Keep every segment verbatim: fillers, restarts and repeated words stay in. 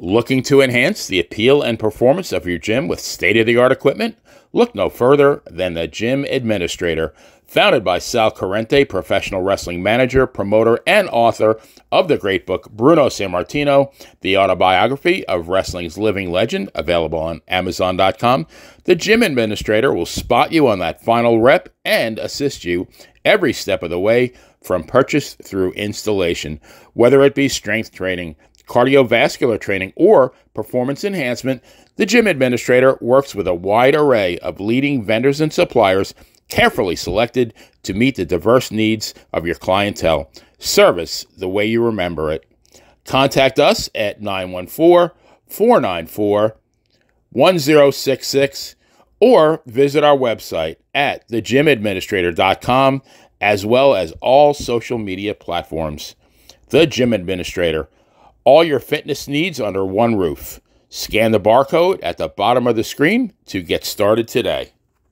Looking to enhance the appeal and performance of your gym with state-of-the-art equipment? Look no further than the Gym Administrator. Founded by Sal Corrente, professional wrestling manager, promoter, and author of the great book Bruno Sammartino, the autobiography of wrestling's living legend, available on Amazon dot com, the Gym Administrator will spot you on that final rep and assist you every step of the way from purchase through installation, whether it be strength training, cardiovascular training, or performance enhancement. The Gym Administrator works with a wide array of leading vendors and suppliers, carefully selected to meet the diverse needs of your clientele. Service the way you remember it. Contact us at nine one four, four nine four, one zero six six or visit our website at the gym administrator dot com, as well as all social media platforms. The Gym Administrator. All your fitness needs under one roof. Scan the barcode at the bottom of the screen to get started today.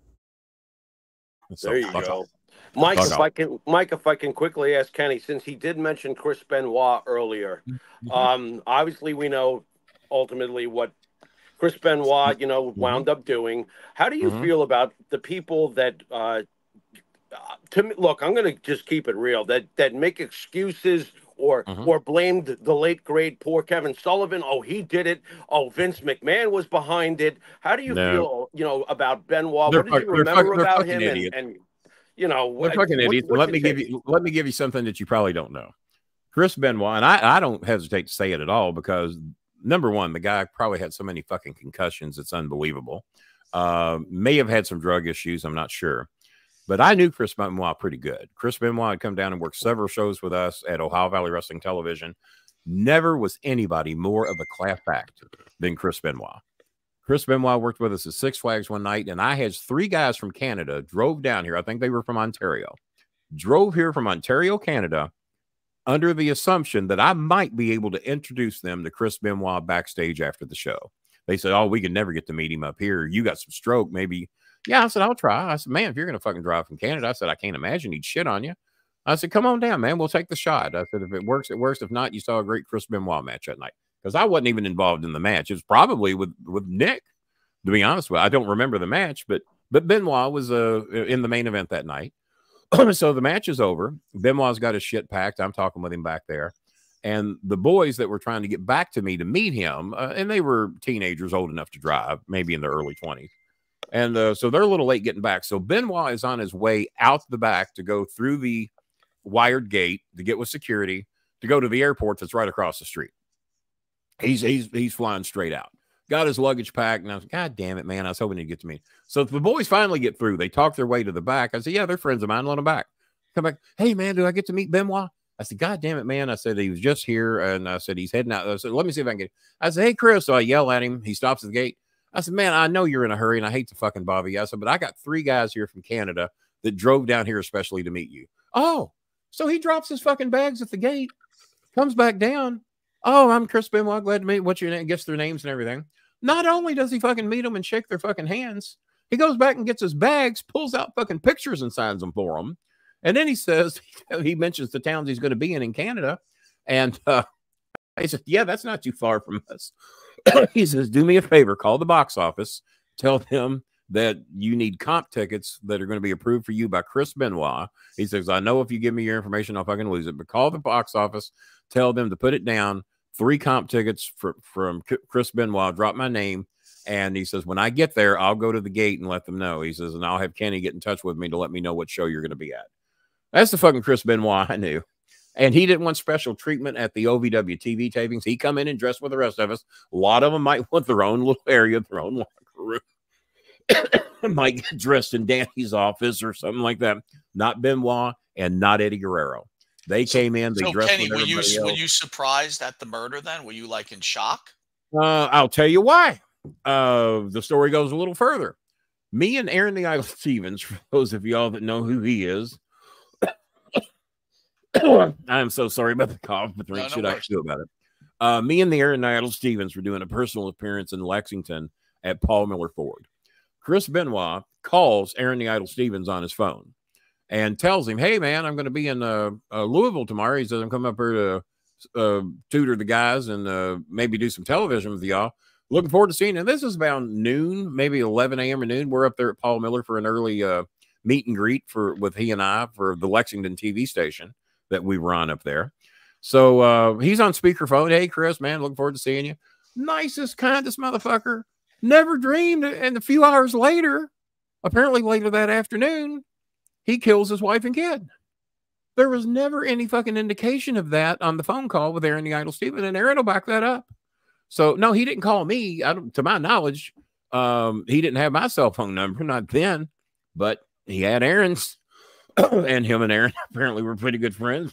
There you go. Mike, if I can, Mike, if I can quickly ask Kenny, since he did mention Chris Benoit earlier, um, obviously we know ultimately what Chris Benoit, you know, wound up doing. How do you mm-hmm. feel about the people that, uh, to me, look, I'm going to just keep it real, that that make excuses or mm-hmm. or blamed the late great poor Kevin Sullivan? Oh, he did it. Oh, Vince McMahon was behind it. How do you no. feel, you know, about Benoit? They're what did you remember about him? And, and you know, they're fucking what, idiots. Let me give you let me give you something that you probably don't know. Chris Benoit, and I, I don't hesitate to say it at all, because number one, the guy probably had so many fucking concussions, it's unbelievable. Uh, may have had some drug issues, I'm not sure. But I knew Chris Benoit pretty good. Chris Benoit had come down and worked several shows with us at Ohio Valley Wrestling Television. Never was anybody more of a class act than Chris Benoit. Chris Benoit worked with us at Six Flags one night, and I had three guys from Canada drove down here. I think they were from Ontario. Drove here from Ontario, Canada, under the assumption that I might be able to introduce them to Chris Benoit backstage after the show. They said, oh, we can never get to meet him up here. You got some stroke, maybe. Yeah, I said, I'll try. I said, man, if you're going to fucking drive from Canada, I said, I can't imagine he'd shit on you. I said, come on down, man. We'll take the shot. I said, if it works, it works. If not, you saw a great Chris Benoit match that night. Because I wasn't even involved in the match. It was probably with, with Nick, to be honest with you. I don't remember the match, but but Benoit was uh, in the main event that night. So the match is over. Benoit's got his shit packed. I'm talking with him back there. And the boys that were trying to get back to me to meet him, uh, and they were teenagers old enough to drive, maybe in their early twenties. And uh, so they're a little late getting back. So Benoit is on his way out the back to go through the wired gate to get with security to go to the airport that's right across the street. He's he's he's flying straight out. Got his luggage packed, and I was like, God damn it, man! I was hoping he'd get to me. So the boys finally get through. They talk their way to the back. I said, yeah, they're friends of mine. Let them back. Come back. Hey, man, do I get to meet Benoit? I said, God damn it, man! I said he was just here, and I said he's heading out. I said, let me see if I can get him. I said, hey, Chris. So I yell at him. He stops at the gate. I said, man, I know you're in a hurry, and I hate to fucking bother you. I said, but I got three guys here from Canada that drove down here especially to meet you. Oh, so he drops his fucking bags at the gate, comes back down. Oh, I'm Chris Benoit. Glad to meet you. What's your name? Gets their names and everything. Not only does he fucking meet them and shake their fucking hands, he goes back and gets his bags, pulls out fucking pictures and signs them for them. And then he says, he mentions the towns he's going to be in in Canada. And uh, I said, yeah, that's not too far from us. He says, do me a favor, call the box office, tell them that you need comp tickets that are going to be approved for you by Chris Benoit. He says, I know if you give me your information, I'll fucking lose it, but call the box office, tell them to put it down, three comp tickets for, from Chris Benoit, drop my name. And he says, when I get there, I'll go to the gate and let them know. He says, and I'll have Kenny get in touch with me to let me know what show you're going to be at. That's the fucking Chris Benoit I knew. And he didn't want special treatment at the O V W T V tapings. He come in and dressed with the rest of us. A lot of them might want their own little area, their own locker room. Might get dressed in Danny's office or something like that. Not Benoit and not Eddie Guerrero. They so, came in. They so dressed Kenny, with were you else. were you surprised at the murder? Then were you like in shock? Uh, I'll tell you why. Uh, the story goes a little further. Me and Aaron the Idol Stevens, for those of y'all that know who he is. I am so sorry about the cough, but there ain't shit I can do about it. Uh, me and the Aaron Idol Stevens were doing a personal appearance in Lexington at Paul Miller Ford. Chris Benoit calls Aaron the Idol Stevens on his phone and tells him, hey, man, I'm going to be in uh, uh, Louisville tomorrow. He says, I'm coming up here to uh, tutor the guys and uh, maybe do some television with y'all. Looking forward to seeing it. This is about noon, maybe eleven a m or noon. We're up there at Paul Miller for an early uh, meet and greet for with he and I for the Lexington T V station that we run up there. So uh, he's on speakerphone. Hey, Chris, man, looking forward to seeing you. Nicest, kindest motherfucker. Never dreamed. And a few hours later, apparently later that afternoon, he kills his wife and kid. There was never any fucking indication of that on the phone call with Aaron the Idol Steven, and Aaron will back that up. So, no, he didn't call me. I don't, to my knowledge, um, he didn't have my cell phone number, not then, but he had Aaron's, and him and Aaron apparently were pretty good friends.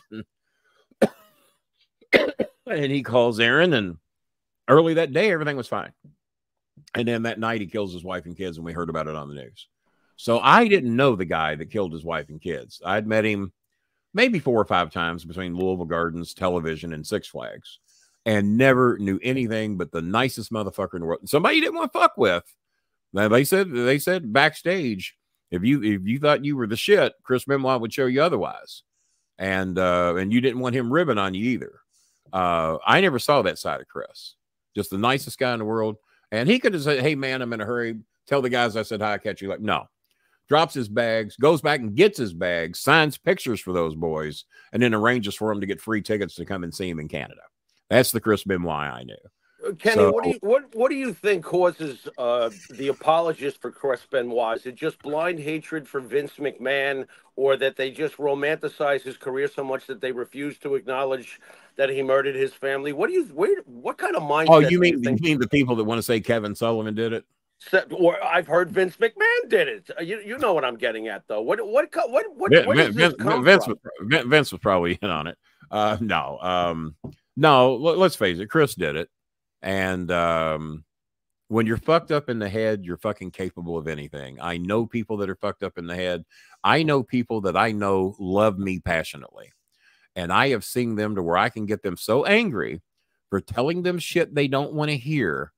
And he calls Aaron, and early that day, everything was fine. And then that night, he kills his wife and kids, and we heard about it on the news. So I didn't know the guy that killed his wife and kids. I'd met him maybe four or five times between Louisville Gardens, television, and Six Flags, and never knew anything but the nicest motherfucker in the world. Somebody you didn't want to fuck with. Now, they said they said backstage, if you if you thought you were the shit, Chris Benoit would show you otherwise, and uh, and you didn't want him ribbing on you either. Uh, I never saw that side of Chris. Just the nicest guy in the world, and he could have said, "Hey man, I'm in a hurry. Tell the guys I said hi. Catch you." Like no, drops his bags, goes back and gets his bags, signs pictures for those boys, and then arranges for them to get free tickets to come and see him in Canada. That's the Chris Benoit I knew. Kenny, So, what do you what what do you think causes uh, the apologists for Chris Benoit? Is it just blind hatred for Vince McMahon, or that they just romanticize his career so much that they refuse to acknowledge that he murdered his family? What do you where, what kind of mindset? oh, you mean you, think? you mean the people that want to say Kevin Sullivan did it? Or I've heard Vince McMahon did it. You you know what I'm getting at though. What what what what Vince, where does this Vince, come Vince from? was, Vince was probably in on it. Uh, no, um, no. Let's face it, Chris did it. And um, when you're fucked up in the head, you're fucking capable of anything. I know people that are fucked up in the head. I know people that I know love me passionately. And I have seen them to where I can get them so angry for telling them shit they don't want to hear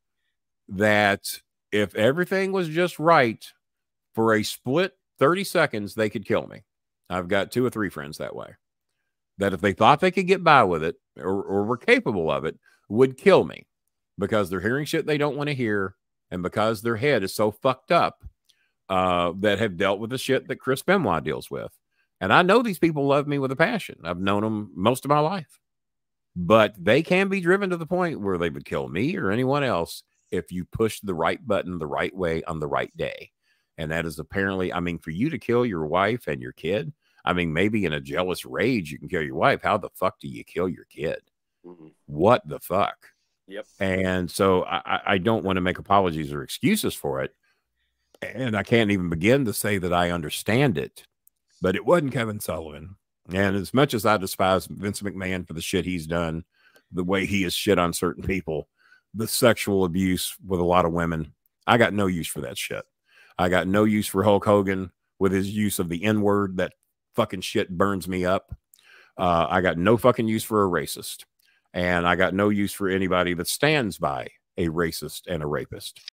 that if everything was just right for a split thirty seconds, they could kill me. I've got two or three friends that way. That if they thought they could get by with it or, or were capable of it, would kill me. Because they're hearing shit they don't want to hear, and because their head is so fucked up uh, that have dealt with the shit that Chris Benoit deals with. And I know these people love me with a passion. I've known them most of my life. But they can be driven to the point where they would kill me or anyone else if you push the right button the right way on the right day. And that is apparently, I mean, for you to kill your wife and your kid, I mean, maybe in a jealous rage you can kill your wife. How the fuck do you kill your kid? Mm-hmm. What the fuck? Yep. And so I, I don't want to make apologies or excuses for it. And I can't even begin to say that I understand it. But it wasn't Kevin Sullivan. And as much as I despise Vince McMahon for the shit he's done, the way he has shit on certain people, the sexual abuse with a lot of women, I got no use for that shit. I got no use for Hulk Hogan with his use of the N-word. That fucking shit burns me up. Uh, I got no fucking use for a racist. And I got no use for anybody that stands by a racist and a rapist.